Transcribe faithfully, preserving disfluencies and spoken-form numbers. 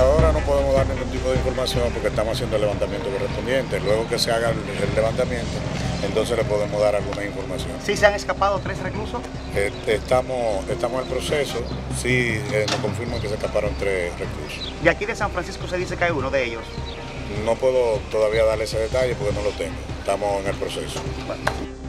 ahora no podemos dar ningún tipo de información porque estamos haciendo el levantamiento correspondiente. Luego que se haga el, el levantamiento, entonces le podemos dar alguna información. ¿Sí se han escapado tres reclusos? Eh, estamos, estamos en el proceso, sí eh, nos confirman que se escaparon tres reclusos. De aquí de San Francisco se dice que hay uno de ellos. No puedo todavía darle ese detalle porque no lo tengo. Estamos en el proceso. Bueno.